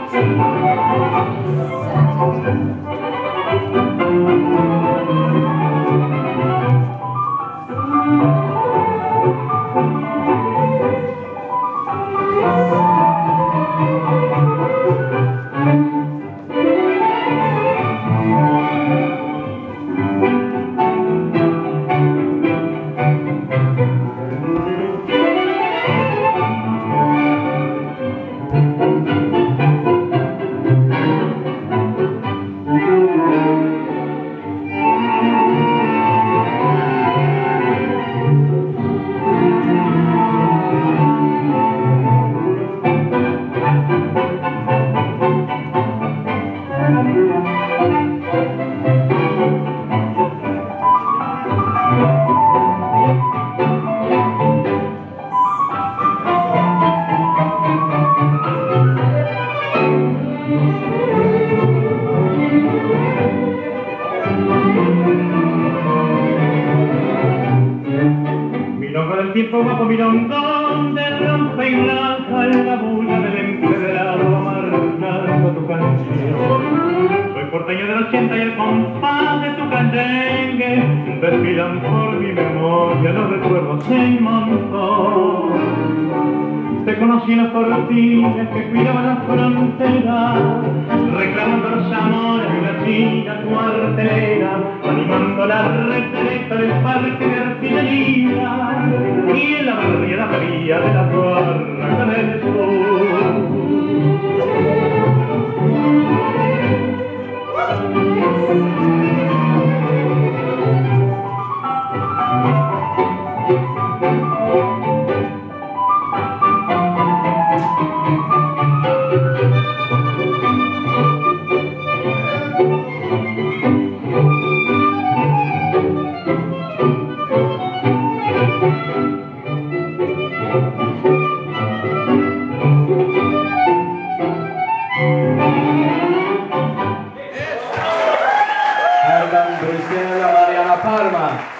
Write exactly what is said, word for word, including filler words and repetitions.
El tiempo guapo milongón de rompe y blanca en la bulla del empedrado marcando tu canción. Soy porteño del ochenta y el compás de tu canyengue desfilan por mi memoria los recuerdos en montón. Te conocí en los cortines que cuidaban la frontera, reclamando los amores de la china cuartelera, animando la retreta del parque de artillería y en la barriada fría de la barraca del sur. Cristiana Mariana Palma.